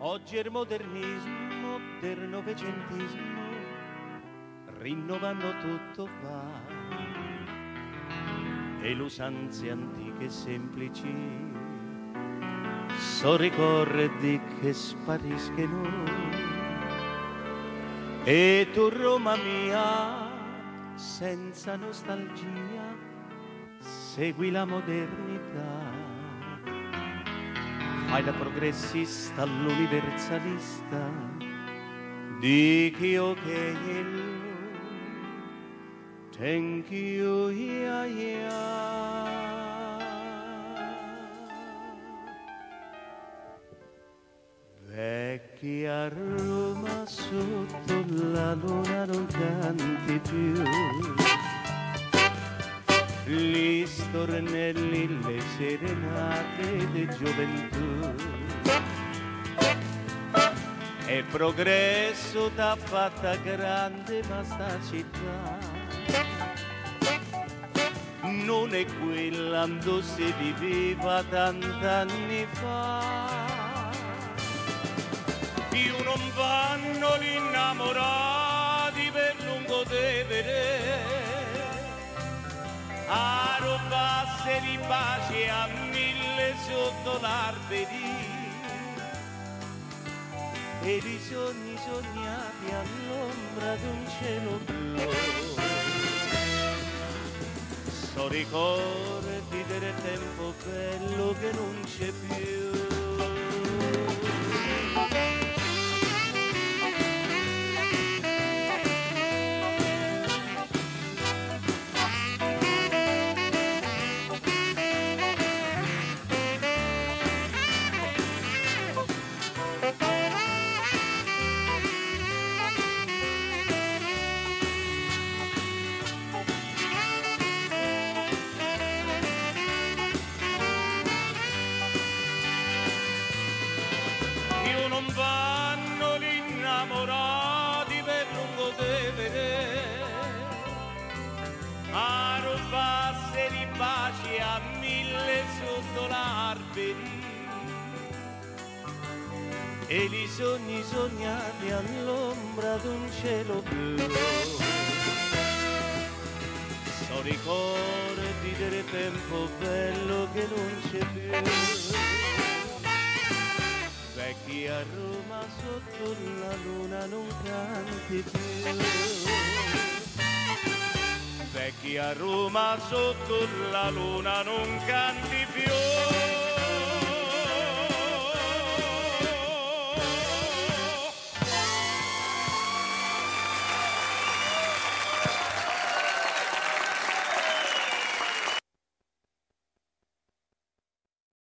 Oggi il modernismo del novecentismo rinnovando tutto va, e le usanze antiche semplici so ricordi che spariscono. E tu Roma mia, senza nostalgia, segui la modernità. Fai da progressista all'universalista, dici ok, thank you, yeah, yeah. Vecchia Roma sotto la luna non canti più, gli stornelli, le serenate di gioventù, e progresso t'ha fatta grande, ma sta città non è quella dove si viveva tant'anni fa. Più non vanno gli innamorati per lungo vedere, a robasse di pace a 1000 sotto l'arberi, e i sogni sognati all'ombra d'un cielo blu. So ricordi del tempo bello che non c'è più. Non vanno gli innamorati per lungo vedere, a robasse di pace a 1000 sotto l'arberi, e i sogni sognati all'ombra d'un cielo blu. So ricordi del tempo bello che non c'è più. Vecchia Roma sotto la luna non canti più. Vecchia Roma sotto la luna non canti più.